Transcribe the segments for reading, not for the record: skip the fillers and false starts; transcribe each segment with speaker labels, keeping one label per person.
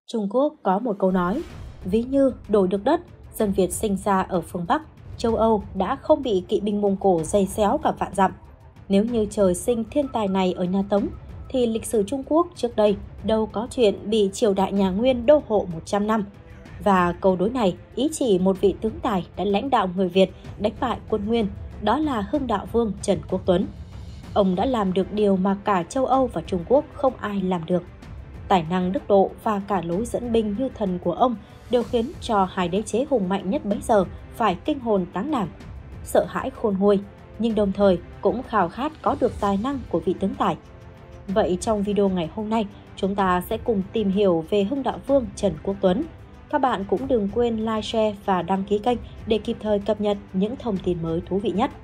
Speaker 1: Trung Quốc có một câu nói, ví như đổi được đất, dân Việt sinh ra ở phương Bắc, châu Âu đã không bị kỵ binh Mông Cổ giày xéo cả vạn dặm. Nếu như trời sinh thiên tài này ở nhà Tống, thì lịch sử Trung Quốc trước đây đâu có chuyện bị triều đại nhà Nguyên đô hộ 100 năm. Và câu đối này ý chỉ một vị tướng tài đã lãnh đạo người Việt đánh bại quân Nguyên, đó là Hưng Đạo Vương Trần Quốc Tuấn. Ông đã làm được điều mà cả châu Âu và Trung Quốc không ai làm được. Tài năng đức độ và cả lối dẫn binh như thần của ông đều khiến cho hai đế chế hùng mạnh nhất bấy giờ phải kinh hồn táng đảm, sợ hãi khôn nguôi, nhưng đồng thời cũng khao khát có được tài năng của vị tướng tài. Vậy trong video ngày hôm nay, chúng ta sẽ cùng tìm hiểu về Hưng Đạo Vương Trần Quốc Tuấn. Các bạn cũng đừng quên like, share và đăng ký kênh để kịp thời cập nhật những thông tin mới thú vị nhất.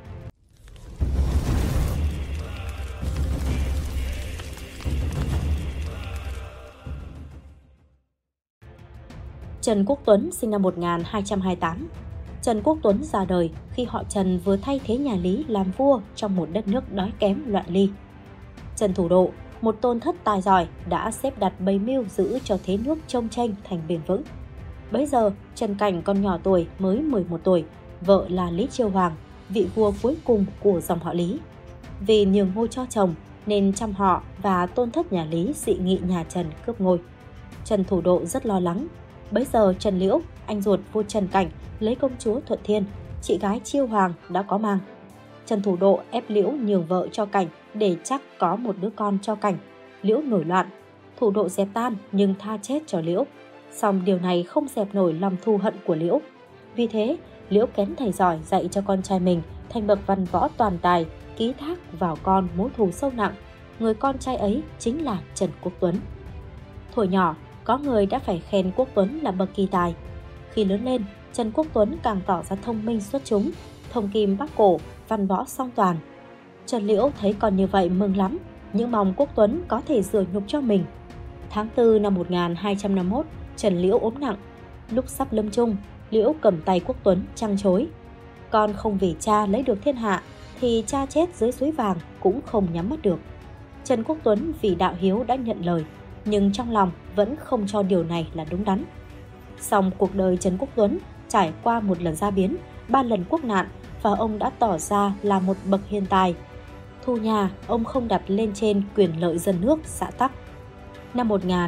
Speaker 1: Trần Quốc Tuấn sinh năm 1228. Trần Quốc Tuấn ra đời khi họ Trần vừa thay thế nhà Lý làm vua trong một đất nước đói kém loạn ly. Trần Thủ Độ, một tôn thất tài giỏi, đã xếp đặt bày mưu giữ cho thế nước trông tranh thành bền vững. Bấy giờ, Trần Cảnh còn nhỏ tuổi, mới 11 tuổi, vợ là Lý Chiêu Hoàng, vị vua cuối cùng của dòng họ Lý. Vì nhường ngôi cho chồng nên trăm họ và tôn thất nhà Lý dị nghị nhà Trần cướp ngôi. Trần Thủ Độ rất lo lắng. Bấy giờ Trần Liễu, anh ruột vua Trần Cảnh, lấy công chúa Thuận Thiên, chị gái Chiêu Hoàng đã có mang. Trần Thủ Độ ép Liễu nhường vợ cho Cảnh để chắc có một đứa con cho Cảnh. Liễu nổi loạn, Thủ Độ dẹp tan nhưng tha chết cho Liễu. Song điều này không dẹp nổi lòng thù hận của Liễu. Vì thế, Liễu kén thầy giỏi dạy cho con trai mình thành bậc văn võ toàn tài, ký thác vào con mối thù sâu nặng. Người con trai ấy chính là Trần Quốc Tuấn. Thuở nhỏ, có người đã phải khen Quốc Tuấn là bậc kỳ tài. Khi lớn lên, Trần Quốc Tuấn càng tỏ ra thông minh xuất chúng, thông kim bắc cổ, văn võ song toàn. Trần Liễu thấy con như vậy mừng lắm, nhưng mong Quốc Tuấn có thể rửa nhục cho mình. Tháng 4 năm 1251, Trần Liễu ốm nặng. Lúc sắp lâm chung, Liễu cầm tay Quốc Tuấn trăng chối. Con không vì cha lấy được thiên hạ, thì cha chết dưới suối vàng cũng không nhắm mắt được. Trần Quốc Tuấn vì đạo hiếu đã nhận lời, nhưng trong lòng vẫn không cho điều này là đúng đắn. Song cuộc đời Trần Quốc Tuấn trải qua một lần gia biến, 3 lần quốc nạn, và ông đã tỏ ra là một bậc hiền tài. Thu nhà, ông không đặt lên trên quyền lợi dân nước, xã tắc. Năm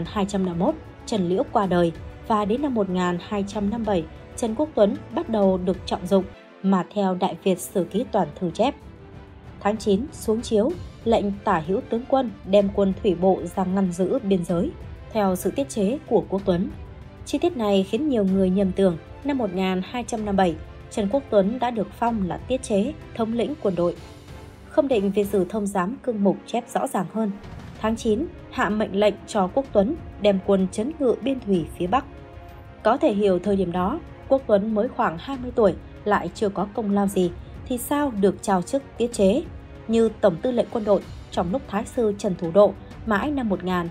Speaker 1: 1251, Trần Liễu qua đời, và đến năm 1257, Trần Quốc Tuấn bắt đầu được trọng dụng, mà theo Đại Việt Sử Ký Toàn Thư chép. Tháng 9 xuống chiếu, lệnh tả hữu tướng quân đem quân thủy bộ ra ngăn giữ biên giới, theo sự tiết chế của Quốc Tuấn. Chi tiết này khiến nhiều người nhầm tưởng năm 1257, Trần Quốc Tuấn đã được phong là tiết chế, thống lĩnh quân đội. Khâm định Việt Sử Thông Giám Cương Mục chép rõ ràng hơn. Tháng 9, hạ mệnh lệnh cho Quốc Tuấn đem quân trấn ngự biên thủy phía Bắc. Có thể hiểu thời điểm đó, Quốc Tuấn mới khoảng 20 tuổi, lại chưa có công lao gì, thì sao được trao chức tiết chế như Tổng tư lệnh quân đội trong lúc Thái sư Trần Thủ Độ mãi năm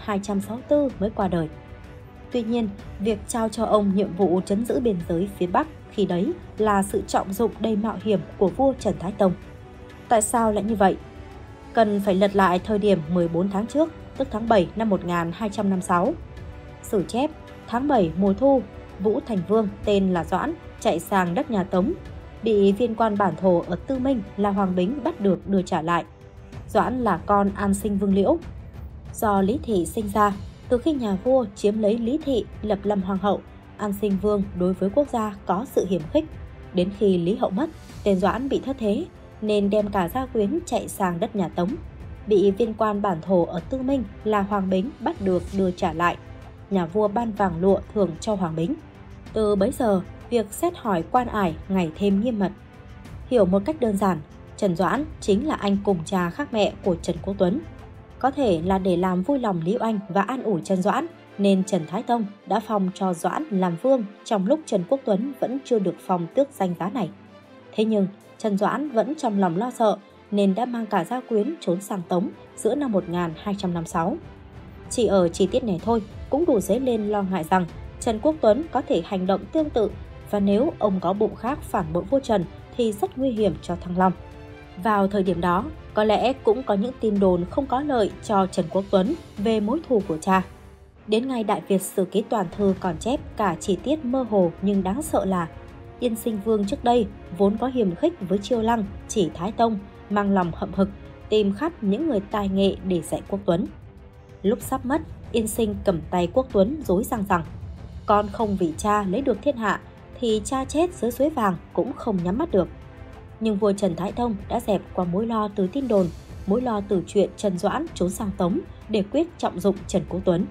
Speaker 1: 1264 mới qua đời. Tuy nhiên, việc trao cho ông nhiệm vụ trấn giữ biên giới phía Bắc khi đấy là sự trọng dụng đầy mạo hiểm của vua Trần Thái Tông. Tại sao lại như vậy? Cần phải lật lại thời điểm 14 tháng trước, tức tháng 7 năm 1256. Sử chép, tháng 7 mùa thu, Vũ Thành Vương tên là Doãn chạy sang đất nhà Tống, bị viên quan bản thổ ở Tư Minh là Hoàng Bính bắt được đưa trả lại. Doãn là con An Sinh Vương Liễu. Do Lý Thị sinh ra, từ khi nhà vua chiếm lấy Lý Thị lập làm hoàng hậu, An Sinh Vương đối với quốc gia có sự hiềm khích. Đến khi Lý Hậu mất, tên Doãn bị thất thế, nên đem cả gia quyến chạy sang đất nhà Tống. Bị viên quan bản thổ ở Tư Minh là Hoàng Bính bắt được đưa trả lại. Nhà vua ban vàng lụa thưởng cho Hoàng Bính. Từ bấy giờ, việc xét hỏi quan ải ngày thêm nghiêm mật. Hiểu một cách đơn giản, Trần Doãn chính là anh cùng cha khác mẹ của Trần Quốc Tuấn. Có thể là để làm vui lòng Lý Oanh và an ủi Trần Doãn, nên Trần Thái Tông đã phong cho Doãn làm vương trong lúc Trần Quốc Tuấn vẫn chưa được phong tước danh giá này. Thế nhưng, Trần Doãn vẫn trong lòng lo sợ, nên đã mang cả gia quyến trốn sang Tống giữa năm 1256. Chỉ ở chi tiết này thôi cũng đủ dấy lên lo ngại rằng Trần Quốc Tuấn có thể hành động tương tự, và nếu ông có bụng khác phản bội vua Trần thì rất nguy hiểm cho Thăng Long. Vào thời điểm đó, có lẽ cũng có những tin đồn không có lợi cho Trần Quốc Tuấn về mối thù của cha. Đến ngày Đại Việt Sử Ký Toàn Thư còn chép cả chi tiết mơ hồ nhưng đáng sợ là Yên Sinh Vương trước đây vốn có hiềm khích với Chiêu Lăng, Chỉ Thái Tông, mang lòng hậm hực, tìm khắp những người tài nghệ để dạy Quốc Tuấn. Lúc sắp mất, Yên Sinh cầm tay Quốc Tuấn dối rằng con không vì cha lấy được thiên hạ thì cha chết dưới suối vàng cũng không nhắm mắt được. Nhưng vua Trần Thái Tông đã dẹp qua mối lo từ tin đồn, mối lo từ chuyện Trần Doãn trốn sang Tống để quyết trọng dụng Trần Quốc Tuấn.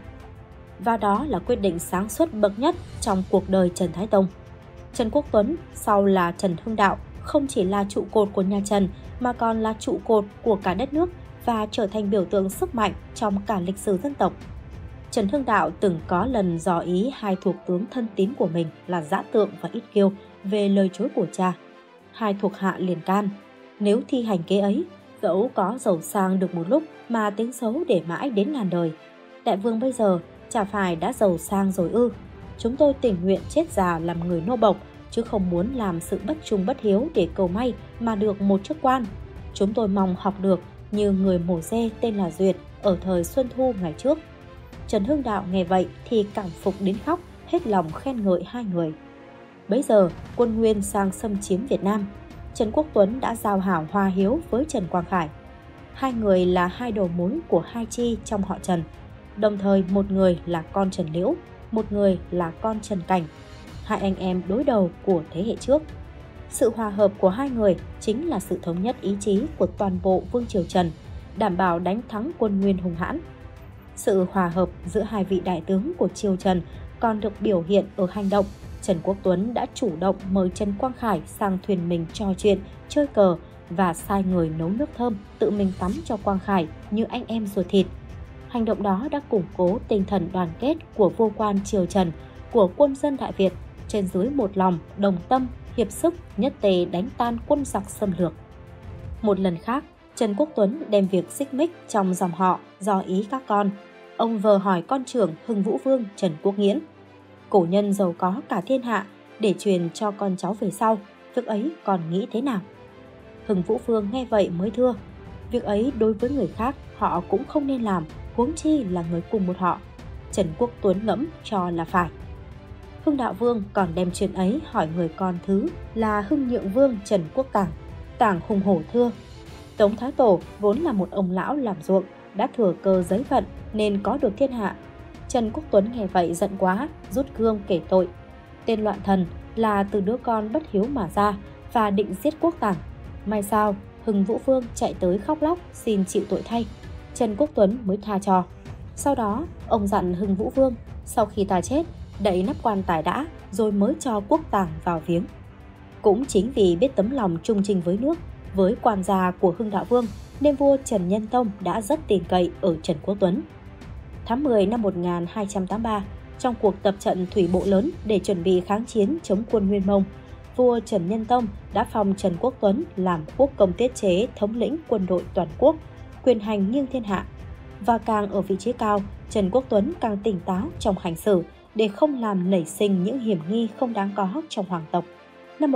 Speaker 1: Và đó là quyết định sáng suốt bậc nhất trong cuộc đời Trần Thái Tông. Trần Quốc Tuấn, sau là Trần Hưng Đạo, không chỉ là trụ cột của nhà Trần mà còn là trụ cột của cả đất nước và trở thành biểu tượng sức mạnh trong cả lịch sử dân tộc. Trần Hưng Đạo từng có lần dò ý hai thuộc tướng thân tín của mình là Dã Tượng và Ít Kiêu về lời chối của cha. Hai thuộc hạ liền can, nếu thi hành kế ấy, dẫu có giàu sang được một lúc mà tiếng xấu để mãi đến ngàn đời. Đại vương bây giờ chả phải đã giàu sang rồi ư? Chúng tôi tình nguyện chết già làm người nô bộc, chứ không muốn làm sự bất trung bất hiếu để cầu may mà được một chức quan. Chúng tôi mong học được như người mổ dê tên là Duyệt ở thời Xuân Thu ngày trước. Trần Hưng Đạo nghe vậy thì cảm phục đến khóc, hết lòng khen ngợi hai người. Bấy giờ, quân Nguyên sang xâm chiếm Việt Nam. Trần Quốc Tuấn đã giao hảo hòa hiếu với Trần Quang Khải. Hai người là hai đầu mối của hai chi trong họ Trần. Đồng thời một người là con Trần Liễu, một người là con Trần Cảnh. Hai anh em đối đầu của thế hệ trước. Sự hòa hợp của hai người chính là sự thống nhất ý chí của toàn bộ vương triều Trần, đảm bảo đánh thắng quân Nguyên hung hãn. Sự hòa hợp giữa hai vị đại tướng của triều Trần còn được biểu hiện ở hành động. Trần Quốc Tuấn đã chủ động mời Trần Quang Khải sang thuyền mình trò chuyện, chơi cờ và sai người nấu nước thơm tự mình tắm cho Quang Khải như anh em ruột thịt. Hành động đó đã củng cố tinh thần đoàn kết của vua quan triều Trần, của quân dân Đại Việt, trên dưới một lòng, đồng tâm, hiệp sức, nhất tề đánh tan quân giặc xâm lược. Một lần khác, Trần Quốc Tuấn đem việc xích mích trong dòng họ dò ý các con. Ông vờ hỏi con trưởng Hưng Vũ Vương Trần Quốc Nghiễn. Cổ nhân giàu có cả thiên hạ để truyền cho con cháu về sau, việc ấy còn nghĩ thế nào? Hưng Vũ Vương nghe vậy mới thưa, việc ấy đối với người khác họ cũng không nên làm, huống chi là người cùng một họ. Trần Quốc Tuấn ngẫm cho là phải. Hưng Đạo Vương còn đem chuyện ấy hỏi người con thứ là Hưng Nhượng Vương Trần Quốc Tảng. Tảng hùng hổ thưa, Tống Thái Tổ vốn là một ông lão làm ruộng, đã thừa cơ giấy vận nên có được thiên hạ. Trần Quốc Tuấn nghe vậy giận quá, rút gươm kể tội. Tên loạn thần là từ đứa con bất hiếu mà ra và định giết Quốc Tảng. May sao Hưng Vũ Vương chạy tới khóc lóc xin chịu tội thay. Trần Quốc Tuấn mới tha cho. Sau đó ông dặn Hưng Vũ Vương sau khi ta chết đậy nắp quan tài đã rồi mới cho Quốc Tảng vào viếng. Cũng chính vì biết tấm lòng trung trình với nước, với quan gia của Hưng Đạo Vương nên vua Trần Nhân Tông đã rất tin cậy ở Trần Quốc Tuấn. Tháng 10 năm 1283, trong cuộc tập trận thủy bộ lớn để chuẩn bị kháng chiến chống quân Nguyên Mông, vua Trần Nhân Tông đã phong Trần Quốc Tuấn làm quốc công tiết chế thống lĩnh quân đội toàn quốc, quyền hành nghiêng thiên hạ. Và càng ở vị trí cao, Trần Quốc Tuấn càng tỉnh táo trong hành xử để không làm nảy sinh những hiểm nghi không đáng có trong hoàng tộc. Năm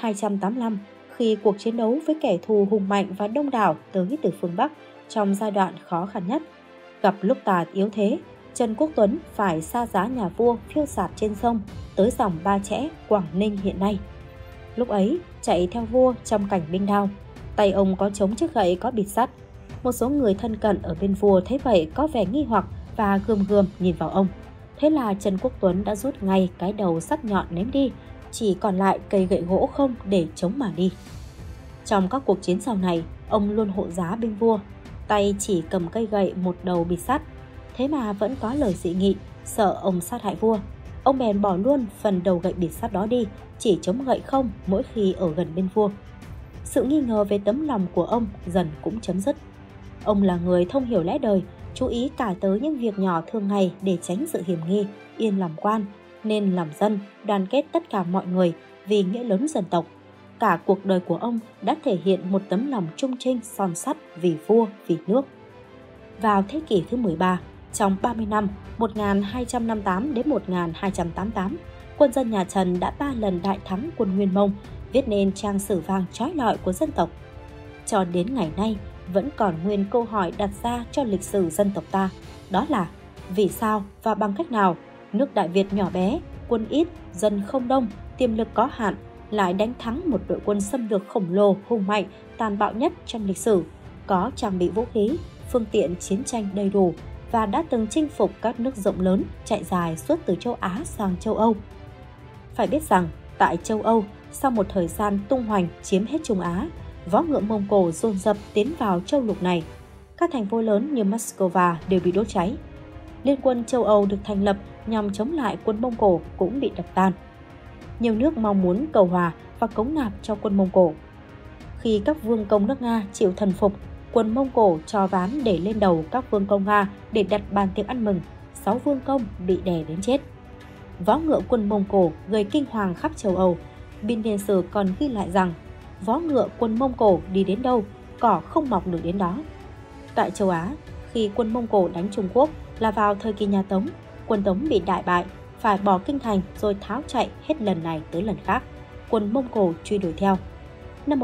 Speaker 1: 1285, khi cuộc chiến đấu với kẻ thù hùng mạnh và đông đảo tới từ phương Bắc trong giai đoạn khó khăn nhất, gặp lúc tà yếu thế, Trần Quốc Tuấn phải xa giá nhà vua phiêu sạt trên sông tới dòng Ba Chẽ, Quảng Ninh hiện nay. Lúc ấy, chạy theo vua trong cảnh binh đao, tay ông có chống chiếc gậy có bịt sắt. Một số người thân cận ở bên vua thấy vậy có vẻ nghi hoặc và gườm gườm nhìn vào ông. Thế là Trần Quốc Tuấn đã rút ngay cái đầu sắc nhọn ném đi, chỉ còn lại cây gậy gỗ không để chống mà đi. Trong các cuộc chiến sau này, ông luôn hộ giá bên vua, tay chỉ cầm cây gậy một đầu bịt sắt. Thế mà vẫn có lời dị nghị, sợ ông sát hại vua. Ông bèn bỏ luôn phần đầu gậy bịt sắt đó đi, chỉ chống gậy không mỗi khi ở gần bên vua. Sự nghi ngờ về tấm lòng của ông dần cũng chấm dứt. Ông là người thông hiểu lẽ đời, chú ý cả tới những việc nhỏ thường ngày để tránh sự hiểm nghi, yên làm quan, nên làm dân, đoàn kết tất cả mọi người vì nghĩa lớn dân tộc. Cả cuộc đời của ông đã thể hiện một tấm lòng trung trinh son sắt vì vua, vì nước. Vào thế kỷ thứ 13, trong 30 năm 1258 đến 1288, quân dân nhà Trần đã 3 lần đại thắng quân Nguyên Mông, viết nên trang sử vàng trói lọi của dân tộc. Cho đến ngày nay, vẫn còn nguyên câu hỏi đặt ra cho lịch sử dân tộc ta, đó là Vì sao và bằng cách nào nước Đại Việt nhỏ bé, quân ít, dân không đông, tiềm lực có hạn lại đánh thắng một đội quân xâm lược khổng lồ, hùng mạnh, tàn bạo nhất trong lịch sử, có trang bị vũ khí, phương tiện chiến tranh đầy đủ và đã từng chinh phục các nước rộng lớn chạy dài suốt từ châu Á sang châu Âu. Phải biết rằng, tại châu Âu, sau một thời gian tung hoành chiếm hết Trung Á, vó ngựa Mông Cổ dồn dập tiến vào châu lục này. Các thành phố lớn như Moscow đều bị đốt cháy. Liên quân châu Âu được thành lập nhằm chống lại quân Mông Cổ cũng bị đập tan. Nhiều nước mong muốn cầu hòa và cống nạp cho quân Mông Cổ. Khi các vương công nước Nga chịu thần phục, quân Mông Cổ cho ván để lên đầu các vương công Nga để đặt bàn tiệc ăn mừng, 6 vương công bị đè đến chết. Vó ngựa quân Mông Cổ gây kinh hoàng khắp châu Âu. Biên niên sử còn ghi lại rằng, vó ngựa quân Mông Cổ đi đến đâu, cỏ không mọc được đến đó. Tại châu Á, khi quân Mông Cổ đánh Trung Quốc là vào thời kỳ nhà Tống, quân Tống bị đại bại, phải bỏ kinh thành rồi tháo chạy hết lần này tới lần khác. Quân Mông Cổ truy đuổi theo. Năm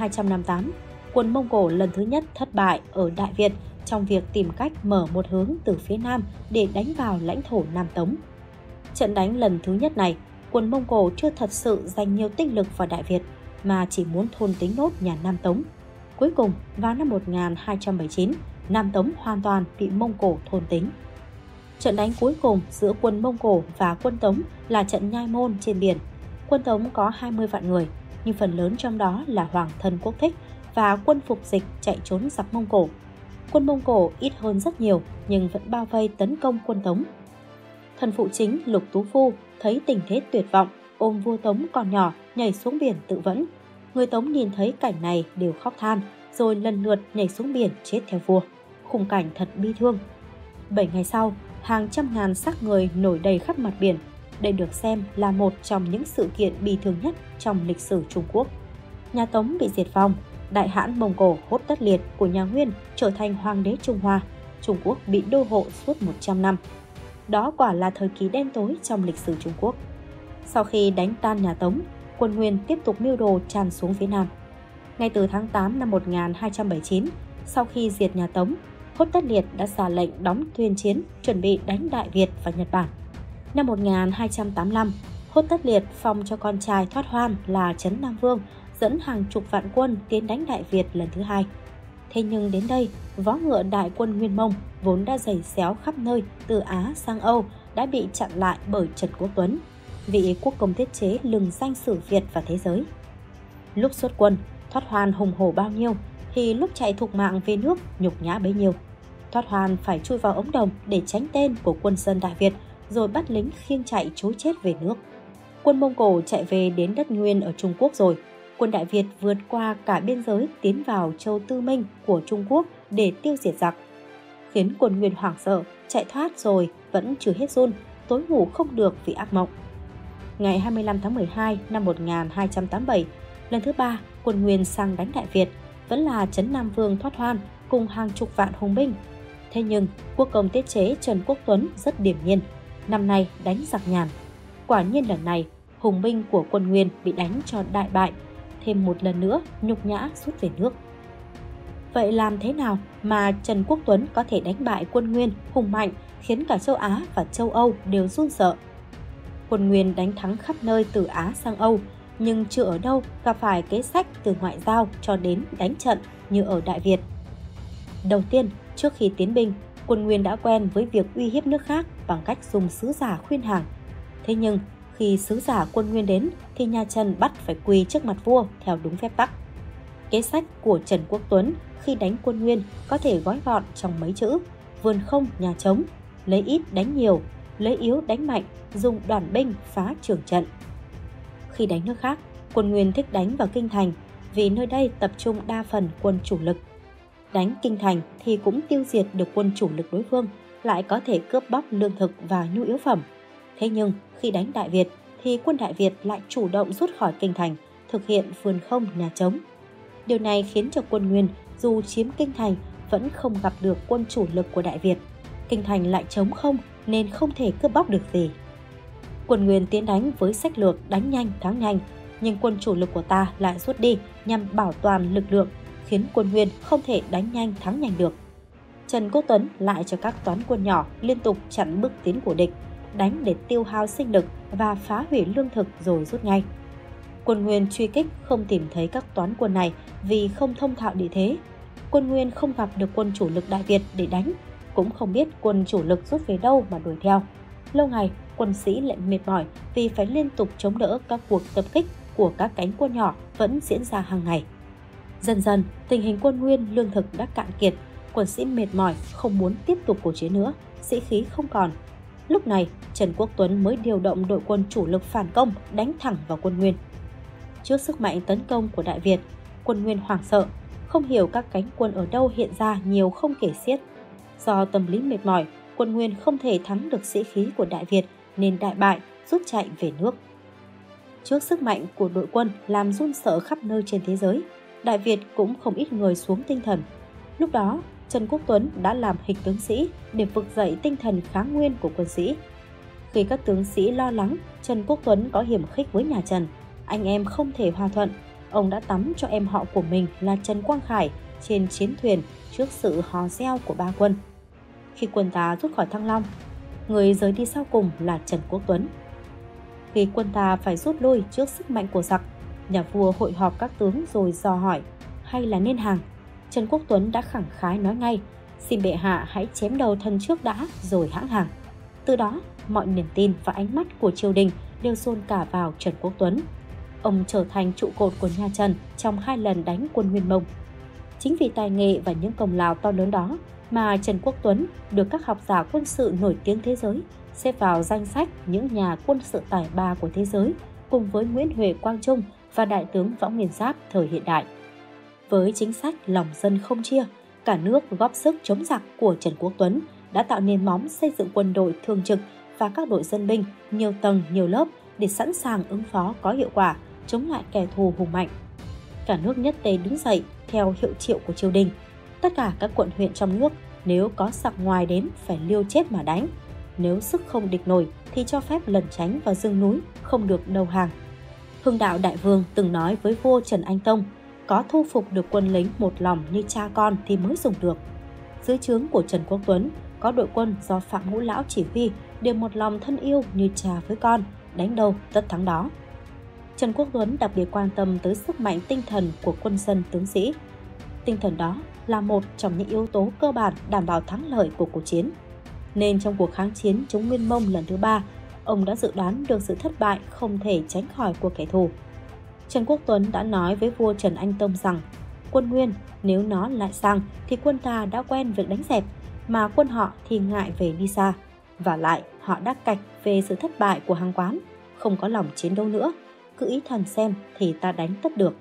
Speaker 1: 1258, quân Mông Cổ lần thứ nhất thất bại ở Đại Việt trong việc tìm cách mở một hướng từ phía Nam để đánh vào lãnh thổ Nam Tống. Trận đánh lần thứ nhất này, quân Mông Cổ chưa thật sự dành nhiều tinh lực vào Đại Việt mà chỉ muốn thôn tính nốt nhà Nam Tống. Cuối cùng, vào năm 1279, Nam Tống hoàn toàn bị Mông Cổ thôn tính. Trận đánh cuối cùng giữa quân Mông Cổ và quân Tống là trận Nhai Môn trên biển. Quân Tống có 20 vạn người, nhưng phần lớn trong đó là hoàng thân quốc thích và quân phục dịch chạy trốn giặc Mông Cổ. Quân Mông Cổ ít hơn rất nhiều nhưng vẫn bao vây tấn công quân Tống. Thần phụ chính Lục Tú Phu thấy tình thế tuyệt vọng, ôm vua Tống còn nhỏ nhảy xuống biển tự vẫn. Người Tống nhìn thấy cảnh này đều khóc than, rồi lần lượt nhảy xuống biển chết theo vua. Khung cảnh thật bi thương. 7 ngày sau, hàng trăm ngàn xác người nổi đầy khắp mặt biển. Đây được xem là một trong những sự kiện bi thương nhất trong lịch sử Trung Quốc. Nhà Tống bị diệt vong, đại hãn Mông Cổ Hốt Tất Liệt của nhà Nguyên trở thành hoàng đế Trung Hoa. Trung Quốc bị đô hộ suốt 100 năm. Đó quả là thời kỳ đen tối trong lịch sử Trung Quốc. Sau khi đánh tan nhà Tống, quân Nguyên tiếp tục mưu đồ tràn xuống phía Nam. Ngay từ tháng 8 năm 1279, sau khi diệt nhà Tống, Hốt Tất Liệt đã ra lệnh đóng thuyền chiến chuẩn bị đánh Đại Việt và Nhật Bản. Năm 1285, Hốt Tất Liệt phong cho con trai thoát hoan là Trấn Nam Vương dẫn hàng chục vạn quân tiến đánh Đại Việt lần thứ hai. Thế nhưng đến đây, vó ngựa đại quân Nguyên Mông vốn đã giày xéo khắp nơi từ Á sang Âu đã bị chặn lại bởi Trần Quốc Tuấn, vị quốc công tiết chế lừng danh sử Việt và thế giới. Lúc xuất quân, thoát hoan hùng hổ bao nhiêu thì lúc chạy thục mạng về nước nhục nhã bấy nhiêu. Thoát hoan phải chui vào ống đồng để tránh tên của quân dân Đại Việt, rồi bắt lính khiêng chạy trối chết về nước. Quân Mông Cổ chạy về đến đất Nguyên ở Trung Quốc rồi. Quân Đại Việt vượt qua cả biên giới tiến vào châu Tư Minh của Trung Quốc để tiêu diệt giặc. Khiến quân Nguyên hoảng sợ, chạy thoát rồi vẫn chưa hết run, tối ngủ không được vì ác mộng. Ngày 25 tháng 12 năm 1287, lần thứ ba quân Nguyên sang đánh Đại Việt, vẫn là Trấn Nam Vương Thoát Hoan cùng hàng chục vạn hùng binh. Thế nhưng, quốc công tiết chế Trần Quốc Tuấn rất điềm nhiên, năm nay đánh giặc nhàn. Quả nhiên lần này, hùng binh của quân Nguyên bị đánh cho đại bại, thêm một lần nữa nhục nhã rút về nước. Vậy làm thế nào mà Trần Quốc Tuấn có thể đánh bại quân Nguyên hùng mạnh khiến cả châu Á và châu Âu đều run sợ? Quân Nguyên đánh thắng khắp nơi từ Á sang Âu, nhưng chưa ở đâu gặp phải kế sách từ ngoại giao cho đến đánh trận như ở Đại Việt. Đầu tiên, trước khi tiến binh, quân Nguyên đã quen với việc uy hiếp nước khác bằng cách dùng sứ giả khuyên hàng. Thế nhưng, khi sứ giả quân Nguyên đến thì nhà Trần bắt phải quỳ trước mặt vua theo đúng phép tắc. Kế sách của Trần Quốc Tuấn khi đánh quân Nguyên có thể gói gọn trong mấy chữ: vườn không nhà trống, lấy ít đánh nhiều, lấy yếu đánh mạnh, dùng đoàn binh phá trường trận. Khi đánh nước khác, quân Nguyên thích đánh vào kinh thành vì nơi đây tập trung đa phần quân chủ lực. Đánh kinh thành thì cũng tiêu diệt được quân chủ lực đối phương, lại có thể cướp bóc lương thực và nhu yếu phẩm. Thế nhưng khi đánh Đại Việt thì quân Đại Việt lại chủ động rút khỏi kinh thành, thực hiện vườn không nhà trống. Điều này khiến cho quân Nguyên dù chiếm kinh thành vẫn không gặp được quân chủ lực của Đại Việt. Kinh thành lại trống không nên không thể cướp bóc được gì. Quân Nguyên tiến đánh với sách lược đánh nhanh thắng nhanh, nhưng quân chủ lực của ta lại rút đi nhằm bảo toàn lực lượng, khiến quân Nguyên không thể đánh nhanh thắng nhanh được. Trần Quốc Tuấn lại cho các toán quân nhỏ liên tục chặn bước tiến của địch, đánh để tiêu hao sinh lực và phá hủy lương thực rồi rút ngay. Quân Nguyên truy kích không tìm thấy các toán quân này vì không thông thạo địa thế. Quân Nguyên không gặp được quân chủ lực Đại Việt để đánh, cũng không biết quân chủ lực rút về đâu mà đuổi theo. Lâu ngày, quân sĩ lại mệt mỏi vì phải liên tục chống đỡ các cuộc tập kích của các cánh quân nhỏ vẫn diễn ra hàng ngày. Dần dần, tình hình quân Nguyên lương thực đã cạn kiệt, quân sĩ mệt mỏi không muốn tiếp tục cuộc chiến nữa, sĩ khí không còn. Lúc này, Trần Quốc Tuấn mới điều động đội quân chủ lực phản công đánh thẳng vào quân Nguyên. Trước sức mạnh tấn công của Đại Việt, quân Nguyên hoảng sợ, không hiểu các cánh quân ở đâu hiện ra nhiều không kể xiết. Do tâm lý mệt mỏi, quân Nguyên không thể thắng được sĩ khí của Đại Việt nên đại bại, rút chạy về nước. Trước sức mạnh của đội quân làm run sợ khắp nơi trên thế giới, Đại Việt cũng không ít người xuống tinh thần. Lúc đó, Trần Quốc Tuấn đã làm hịch tướng sĩ để vực dậy tinh thần kháng nguyên của quân sĩ. Khi các tướng sĩ lo lắng Trần Quốc Tuấn có hiểm khích với nhà Trần, anh em không thể hòa thuận, ông đã tắm cho em họ của mình là Trần Quang Khải trên chiến thuyền trước sự hò reo của ba quân. Khi quân ta rút khỏi Thăng Long, người rời đi sau cùng là Trần Quốc Tuấn. Khi quân ta phải rút lui trước sức mạnh của giặc, nhà vua hội họp các tướng rồi dò hỏi hay là nên hàng. Trần Quốc Tuấn đã khẳng khái nói ngay, xin bệ hạ hãy chém đầu thần trước đã rồi hãng hàng. Từ đó, mọi niềm tin và ánh mắt của triều đình đều dồn cả vào Trần Quốc Tuấn. Ông trở thành trụ cột của nhà Trần trong 2 lần đánh quân Nguyên Mông. Chính vì tài nghệ và những công lao to lớn đó mà Trần Quốc Tuấn được các học giả quân sự nổi tiếng thế giới xếp vào danh sách những nhà quân sự tài ba của thế giới, cùng với Nguyễn Huệ Quang Trung và Đại tướng Võ Nguyên Giáp thời hiện đại. Với chính sách lòng dân không chia, cả nước góp sức chống giặc của Trần Quốc Tuấn đã tạo nền móng xây dựng quân đội thường trực và các đội dân binh nhiều tầng nhiều lớp để sẵn sàng ứng phó có hiệu quả chống lại kẻ thù hùng mạnh. Cả nước nhất tề đứng dậy theo hiệu triệu của triều đình. Tất cả các quận huyện trong nước nếu có giặc ngoài đến phải liều chết mà đánh. Nếu sức không địch nổi thì cho phép lẩn tránh vào rừng núi, không được đầu hàng. Hưng Đạo Đại Vương từng nói với vua Trần Anh Tông, có thu phục được quân lính một lòng như cha con thì mới dùng được. Dưới trướng của Trần Quốc Tuấn có đội quân do Phạm Ngũ Lão chỉ huy đều một lòng thân yêu như cha với con, đánh đâu tất thắng đó. Trần Quốc Tuấn đặc biệt quan tâm tới sức mạnh tinh thần của quân dân tướng sĩ. Tinh thần đó là một trong những yếu tố cơ bản đảm bảo thắng lợi của cuộc chiến. Nên trong cuộc kháng chiến chống Nguyên Mông lần thứ 3, ông đã dự đoán được sự thất bại không thể tránh khỏi của kẻ thù. Trần Quốc Tuấn đã nói với vua Trần Anh Tông rằng quân Nguyên nếu nó lại sang thì quân ta đã quen việc đánh dẹp, mà quân họ thì ngại về đi xa. Và lại họ đã cạch về sự thất bại của Hàng Quán, không có lòng chiến đấu nữa, cứ ý thần xem thì ta đánh tất được.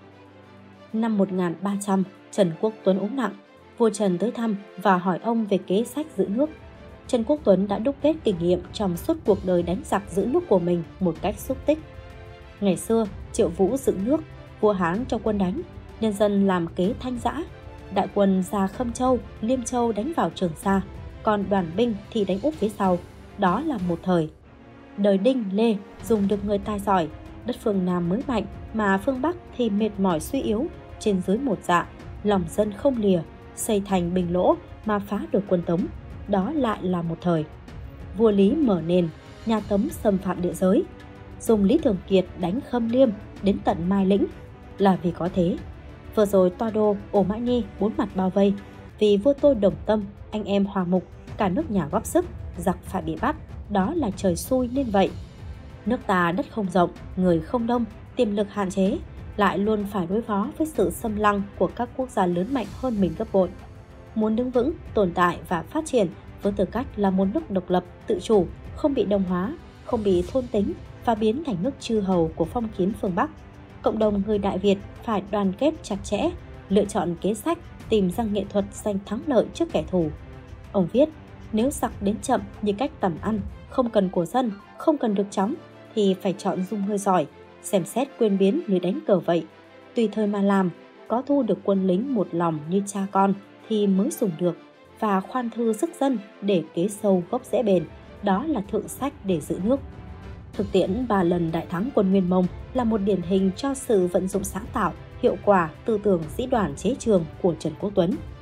Speaker 1: Năm 1300, Trần Quốc Tuấn ốm nặng, vua Trần tới thăm và hỏi ông về kế sách giữ nước. Trần Quốc Tuấn đã đúc kết kinh nghiệm trong suốt cuộc đời đánh giặc giữ nước của mình một cách xúc tích. Ngày xưa, Triệu Vũ giữ nước, vua Hán cho quân đánh, nhân dân làm kế thanh giã. Đại quân ra Khâm Châu, Liêm Châu đánh vào Trường Sa, còn đoàn binh thì đánh úp phía sau. Đó là một thời. Đời Đinh, Lê dùng được người tài giỏi, đất phương Nam mới mạnh mà phương Bắc thì mệt mỏi suy yếu, trên dưới một dạ, lòng dân không lìa, xây thành bình lỗ mà phá được quân Tống. Đó lại là một thời. Vua Lý mở nền, nhà Tống xâm phạm địa giới, dùng Lý Thường Kiệt đánh Khâm Liêm đến tận Mai Lĩnh. Là vì có thế, vừa rồi Toa Đô, Ổ Mã Nhi bốn mặt bao vây, vì vua tôi đồng tâm, anh em hòa mục, cả nước nhà góp sức, giặc phải bị bắt, đó là trời xui nên vậy. Nước ta đất không rộng, người không đông, tiềm lực hạn chế, lại luôn phải đối phó với sự xâm lăng của các quốc gia lớn mạnh hơn mình gấp bội. Muốn đứng vững, tồn tại và phát triển với tư cách là một nước độc lập, tự chủ, không bị đồng hóa, không bị thôn tính và biến thành nước chư hầu của phong kiến phương Bắc, cộng đồng người Đại Việt phải đoàn kết chặt chẽ, lựa chọn kế sách, tìm ra nghệ thuật giành thắng lợi trước kẻ thù. Ông viết, nếu giặc đến chậm như cách tầm ăn, không cần của dân, không cần được chóng, thì phải chọn dung hơi giỏi, xem xét quyền biến như đánh cờ vậy. Tùy thời mà làm, có thu được quân lính một lòng như cha con thì mới dùng được, và khoan thư sức dân để kế sâu gốc rễ bền, đó là thượng sách để giữ nước. Thực tiễn 3 lần đại thắng quân Nguyên Mông là một điển hình cho sự vận dụng sáng tạo, hiệu quả tư tưởng dĩ đoàn chế trường của Trần Quốc Tuấn.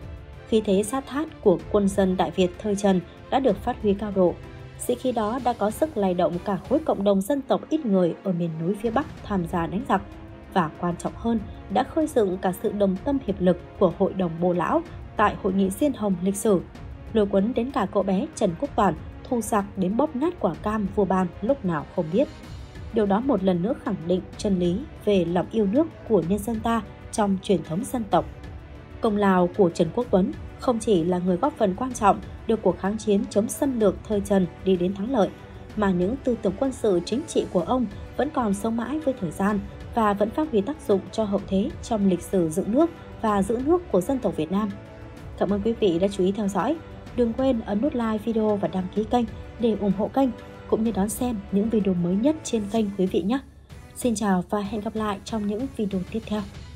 Speaker 1: Khí thế sát thát của quân dân Đại Việt thời Trần đã được phát huy cao độ. Sĩ khí đó đã có sức lay động cả khối cộng đồng dân tộc ít người ở miền núi phía Bắc tham gia đánh giặc. Và quan trọng hơn, đã khơi dựng cả sự đồng tâm hiệp lực của Hội đồng Bồ Lão tại Hội nghị Diên Hồng lịch sử, lôi cuốn đến cả cậu bé Trần Quốc Toản thu giặc đến bóp nát quả cam vua Ban lúc nào không biết. Điều đó một lần nữa khẳng định chân lý về lòng yêu nước của nhân dân ta trong truyền thống dân tộc. Công lao của Trần Quốc Tuấn không chỉ là người góp phần quan trọng đưa cuộc kháng chiến chống xâm lược thời Trần đi đến thắng lợi, mà những tư tưởng quân sự chính trị của ông vẫn còn sống mãi với thời gian và vẫn phát huy tác dụng cho hậu thế trong lịch sử dựng nước và giữ nước của dân tộc Việt Nam. Cảm ơn quý vị đã chú ý theo dõi. Đừng quên ấn nút like video và đăng ký kênh để ủng hộ kênh, cũng như đón xem những video mới nhất trên kênh quý vị nhé. Xin chào và hẹn gặp lại trong những video tiếp theo.